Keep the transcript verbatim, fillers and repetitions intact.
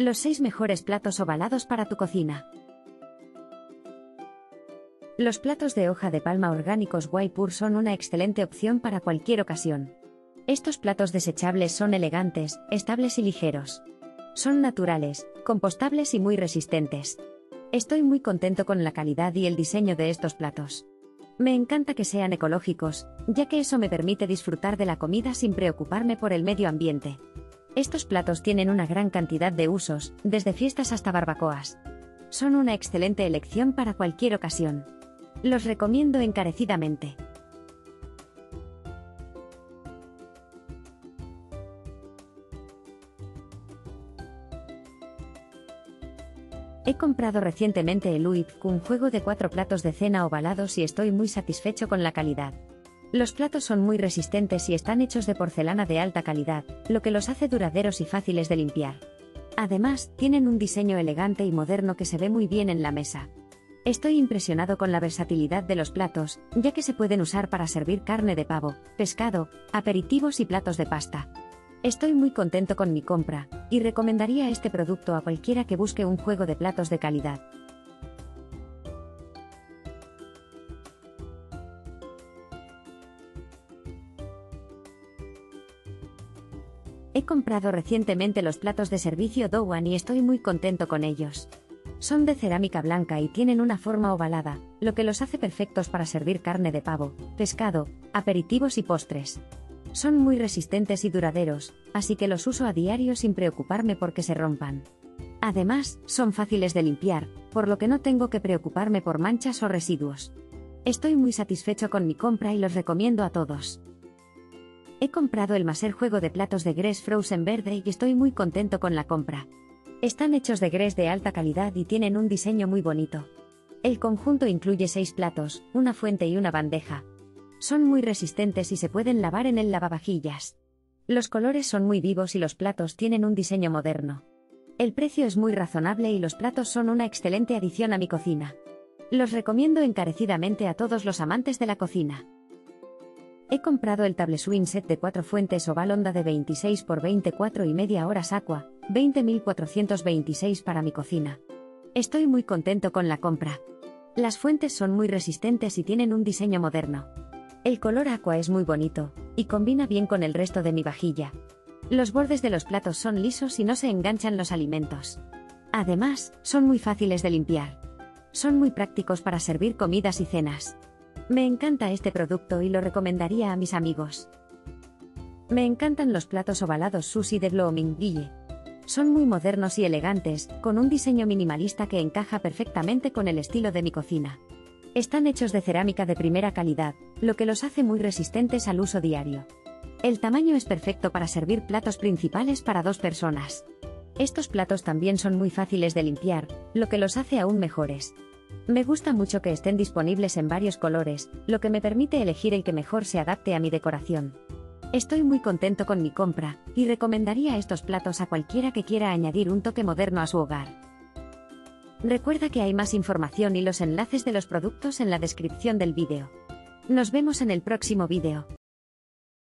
Los seis mejores platos ovalados para tu cocina. Los platos de hoja de palma orgánicos Waipur son una excelente opción para cualquier ocasión. Estos platos desechables son elegantes, estables y ligeros. Son naturales, compostables y muy resistentes. Estoy muy contento con la calidad y el diseño de estos platos. Me encanta que sean ecológicos, ya que eso me permite disfrutar de la comida sin preocuparme por el medio ambiente. Estos platos tienen una gran cantidad de usos, desde fiestas hasta barbacoas. Son una excelente elección para cualquier ocasión. Los recomiendo encarecidamente. He comprado recientemente el Uip, un juego de cuatro platos de cena ovalados y estoy muy satisfecho con la calidad. Los platos son muy resistentes y están hechos de porcelana de alta calidad, lo que los hace duraderos y fáciles de limpiar. Además, tienen un diseño elegante y moderno que se ve muy bien en la mesa. Estoy impresionado con la versatilidad de los platos, ya que se pueden usar para servir carne de pavo, pescado, aperitivos y platos de pasta. Estoy muy contento con mi compra, y recomendaría este producto a cualquiera que busque un juego de platos de calidad. He comprado recientemente los platos de servicio Dowan y estoy muy contento con ellos. Son de cerámica blanca y tienen una forma ovalada, lo que los hace perfectos para servir carne de pavo, pescado, aperitivos y postres. Son muy resistentes y duraderos, así que los uso a diario sin preocuparme porque se rompan. Además, son fáciles de limpiar, por lo que no tengo que preocuparme por manchas o residuos. Estoy muy satisfecho con mi compra y los recomiendo a todos. He comprado el Maser juego de platos de Gress Frozen verde y estoy muy contento con la compra. Están hechos de Gress de alta calidad y tienen un diseño muy bonito. El conjunto incluye seis platos, una fuente y una bandeja. Son muy resistentes y se pueden lavar en el lavavajillas. Los colores son muy vivos y los platos tienen un diseño moderno. El precio es muy razonable y los platos son una excelente adición a mi cocina. Los recomiendo encarecidamente a todos los amantes de la cocina. He comprado el Tableswing set de cuatro fuentes oval onda de veintiséis por veinticuatro y media horas Aqua, veinte mil cuatrocientos veintiséis para mi cocina. Estoy muy contento con la compra. Las fuentes son muy resistentes y tienen un diseño moderno. El color aqua es muy bonito, y combina bien con el resto de mi vajilla. Los bordes de los platos son lisos y no se enganchan los alimentos. Además, son muy fáciles de limpiar. Son muy prácticos para servir comidas y cenas. Me encanta este producto y lo recomendaría a mis amigos. Me encantan los platos ovalados Sushi de Blooming Ville. Son muy modernos y elegantes, con un diseño minimalista que encaja perfectamente con el estilo de mi cocina. Están hechos de cerámica de primera calidad, lo que los hace muy resistentes al uso diario. El tamaño es perfecto para servir platos principales para dos personas. Estos platos también son muy fáciles de limpiar, lo que los hace aún mejores. Me gusta mucho que estén disponibles en varios colores, lo que me permite elegir el que mejor se adapte a mi decoración. Estoy muy contento con mi compra, y recomendaría estos platos a cualquiera que quiera añadir un toque moderno a su hogar. Recuerda que hay más información y los enlaces de los productos en la descripción del vídeo. Nos vemos en el próximo vídeo.